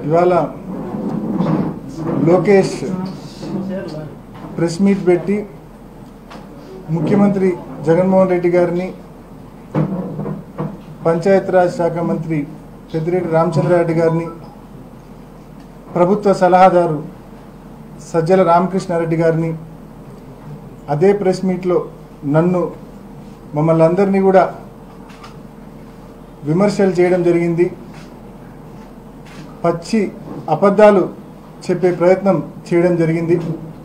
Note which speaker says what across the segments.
Speaker 1: ఇవాళ Lokesh press meet పెట్టి ముఖ్యమంత్రి జగన్మోహన్ రెడ్డి గారిని పంచాయతీరాజ్ శాఖ మంత్రి పెద్దిరెడ్డి రామచంద్రారెడ్డి గారిని ప్రభుత్వ సలహాదారు సజ్జల రామకృష్ణారెడ్డి గారిని అదే ప్రెస్ మీట్లో నన్ను మమ్మల్ని అందరినీ కూడా విమర్శలు చేయడం జరిగింది. పచ్చి అబద్ధాలు చెప్పే ప్రయత్నం చేయడం జరిగింది.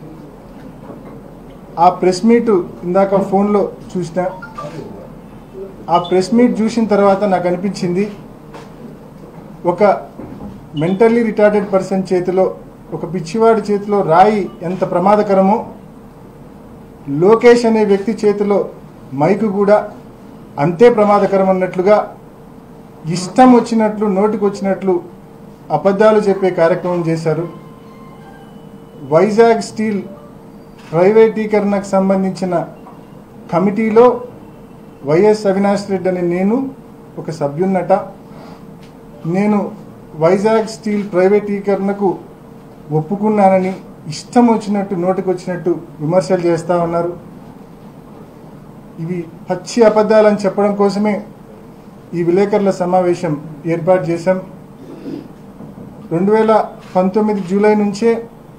Speaker 1: ఆ ప్రెస్ మీట్ ఇందాక ఫోన్లో చూసిన ఆ ప్రెస్ మీట్ చూసిన తర్వాత నాకు అనిపించింది, ఒక మెంటల్లీ రిటార్డెడ్ పర్సన్ చేతిలో, ఒక పిచ్చివాడి చేతిలో రాయి ఎంత ప్రమాదకరమో, లోకేష్ అనే వ్యక్తి చేతిలో మైకు కూడా అంతే ప్రమాదకరం అన్నట్లుగా ఇష్టం వచ్చినట్లు నోటికి వచ్చినట్లు అబద్ధాలు చెప్పే కార్యక్రమం చేశారు. వైజాగ్ స్టీల్ ప్రైవేటీకరణకు సంబంధించిన కమిటీలో వైఎస్ అవినాష్ రెడ్డి అని నేను ఒక సభ్యున్నట. నేను వైజాగ్ స్టీల్ ప్రైవేటీకరణకు ఒప్పుకున్నానని ఇష్టం వచ్చినట్టు నోటికి వచ్చినట్టు విమర్శలు చేస్తూ ఉన్నారు. ఇవి పచ్చి అబద్ధాలని చెప్పడం కోసమే ఈ విలేకరుల సమావేశం ఏర్పాటు చేశాం. 2019 జూలై నుంచే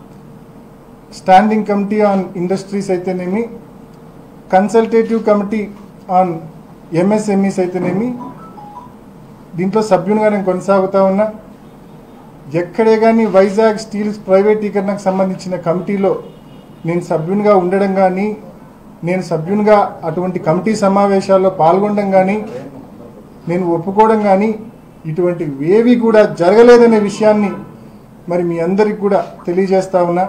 Speaker 1: స్టాండింగ్ కమిటీ ఆన్ ఇండస్ట్రీస్ అయితేనేమి, కన్సల్టేటివ్ కమిటీ ఆన్ ఎంఎస్ఎంఈస్ అయితేనేమి, దీంట్లో సభ్యునిగా నేను కొనసాగుతూ ఉన్నా. ఎక్కడే కానీ వైజాగ్ స్టీల్ ప్రైవేటీకరణకు సంబంధించిన కమిటీలో నేను సభ్యునిగా ఉండడం కానీ, నేను సభ్యునిగా అటువంటి కమిటీ సమావేశాల్లో పాల్గొనడం కానీ, నేను ఒప్పుకోవడం కానీ ఇటువంటి ఏవి కూడా జరగలేదనే విషయాన్ని మరి మీ అందరికి కూడా తెలియజేస్తా ఉన్నా.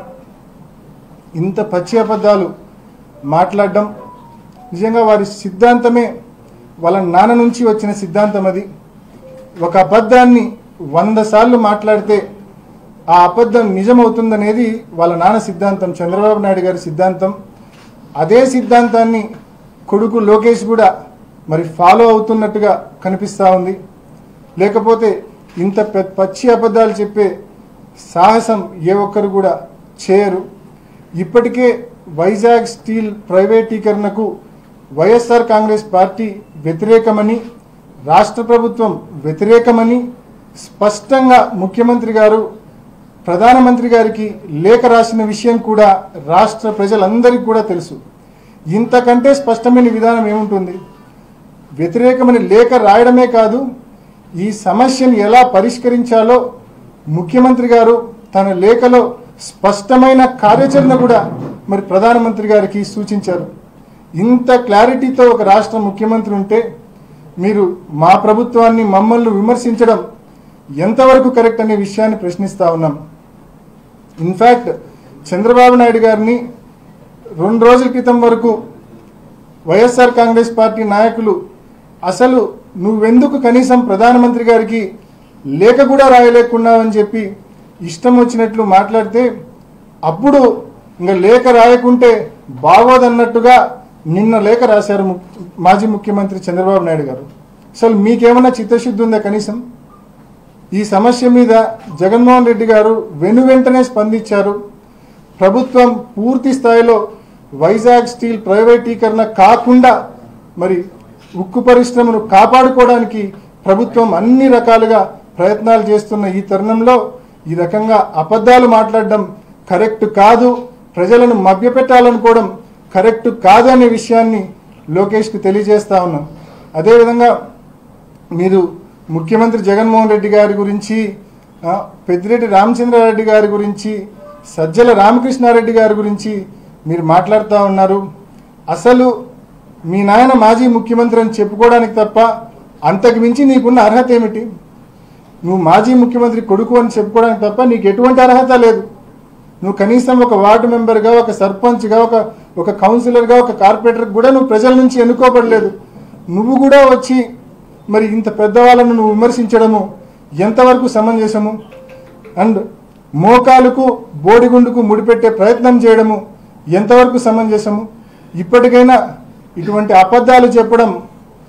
Speaker 1: ఇంత పచ్చి అబద్ధాలు మాట్లాడడం నిజంగా వారి సిద్ధాంతమే, వాళ్ళ నాన్న నుంచి వచ్చిన సిద్ధాంతం అది. ఒక అబద్ధాన్ని 100 సార్లు మాట్లాడితే ఆ అబద్ధం నిజమవుతుందనేది వాళ్ళ నాన్న సిద్ధాంతం, చంద్రబాబు నాయుడు గారి సిద్ధాంతం. అదే సిద్ధాంతాన్ని కొడుకు లోకేష్ కూడా మరి ఫాలో అవుతున్నట్టుగా కనిపిస్తూ ఉంది. లేకపోతే ఇంత పచ్చి అబద్ధాలు చెప్పే సాహసం ఏ ఒక్కరు కూడా చేయరు. ఇప్పటికే వైజాగ్ స్టీల్ ప్రైవేటీకరణకు వైఎస్ఆర్ కాంగ్రెస్ పార్టీ వ్యతిరేకమని, రాష్ట్ర ప్రభుత్వం వ్యతిరేకమని స్పష్టంగా ముఖ్యమంత్రి గారు ప్రధానమంత్రి గారికి లేఖ రాసిన విషయం కూడా రాష్ట్ర ప్రజలందరికీ కూడా తెలుసు. ఇంతకంటే స్పష్టమైన విధానం ఏముంటుంది? వ్యతిరేకమని లేఖ రాయడమే కాదు, ఈ సమస్యను ఎలా పరిష్కరించాలో ముఖ్యమంత్రి గారు తన లేఖలో స్పష్టమైన కార్యాచరణ కూడా మరి ప్రధానమంత్రి గారికి సూచించారు. ఇంత క్లారిటీతో ఒక రాష్ట్ర ముఖ్యమంత్రి ఉంటే మీరు మా ప్రభుత్వాన్ని, మమ్మల్ని విమర్శించడం ఎంతవరకు కరెక్ట్ అనే విషయాన్ని ప్రశ్నిస్తా ఉన్నాం. ఇన్ఫ్యాక్ట్ చంద్రబాబు నాయుడు గారిని 2 రోజుల క్రితం వరకు వైఎస్ఆర్ కాంగ్రెస్ పార్టీ నాయకులు అసలు నువ్వెందుకు కనీసం ప్రధానమంత్రి గారికి లేఖ కూడా రాయలేకున్నావని చెప్పి ఇష్టం వచ్చినట్లు మాట్లాడితే, అప్పుడు ఇంకా లేఖ రాయకుంటే బాగోదన్నట్టుగా నిన్న లేఖ రాశారు మాజీ ముఖ్యమంత్రి చంద్రబాబు నాయుడు గారు. అసలు మీకేమన్నా చిత్తశుద్ధి ఉందా? కనీసం ఈ సమస్య మీద జగన్మోహన్ రెడ్డి గారు వెనువెంటనే స్పందించారు. ప్రభుత్వం పూర్తి స్థాయిలో వైజాగ్ స్టీల్ ప్రైవేటీకరణ కాకుండా మరి ఉక్కు పరిశ్రమను కాపాడుకోవడానికి ప్రభుత్వం అన్ని రకాలుగా ప్రయత్నాలు చేస్తున్న ఈ తరుణంలో ఈ రకంగా అబద్ధాలు మాట్లాడడం కరెక్ట్ కాదు, ప్రజలను మభ్యపెట్టాలనుకోవడం కరెక్ట్ కాదు అనే విషయాన్ని లోకేష్కి తెలియజేస్తా ఉన్నాం. అదేవిధంగా మీరు ముఖ్యమంత్రి జగన్మోహన్ రెడ్డి గారి గురించి, పెద్దిరెడ్డి రామచంద్రారెడ్డి గారి గురించి, సజ్జల రామకృష్ణారెడ్డి గారి గురించి మీరు మాట్లాడుతూ ఉన్నారు. అసలు మీ నాయన మాజీ ముఖ్యమంత్రి అని చెప్పుకోవడానికి తప్ప అంతకు మించి నీకున్న అర్హత ఏమిటి? నువ్వు మాజీ ముఖ్యమంత్రి కొడుకు అని చెప్పుకోవడానికి తప్ప నీకు ఎటువంటి అర్హత లేదు. నువ్వు కనీసం ఒక వార్డు మెంబర్గా, ఒక సర్పంచ్గా, ఒక కౌన్సిలర్గా, ఒక కార్పొరేటర్గా కూడా నువ్వు ప్రజల నుంచి ఎన్నుకోబడలేదు. నువ్వు కూడా వచ్చి మరి ఇంత పెద్దవాళ్ళను నువ్వు విమర్శించడము ఎంతవరకు సమంజసము? అండ్ మోకాలుకు బోడిగుండుకు ముడిపెట్టే ప్రయత్నం చేయడము ఎంతవరకు సమంజసము? ఇప్పటికైనా ఇటువంటి అబద్ధాలు చెప్పడం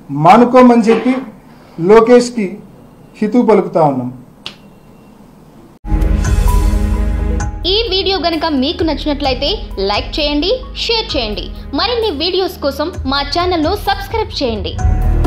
Speaker 1: మానుకోమని చెప్పి లోకేష్కి హితవు పలుకుతా ఉన్నాం.
Speaker 2: వీడియో గనుక మీకు నచ్చినట్లయితే లైక్ చేయండి, షేర్ చేయండి. మరిన్ని వీడియోస్ కోసం మా ఛానల్ను సబ్స్క్రైబ్ చేయండి.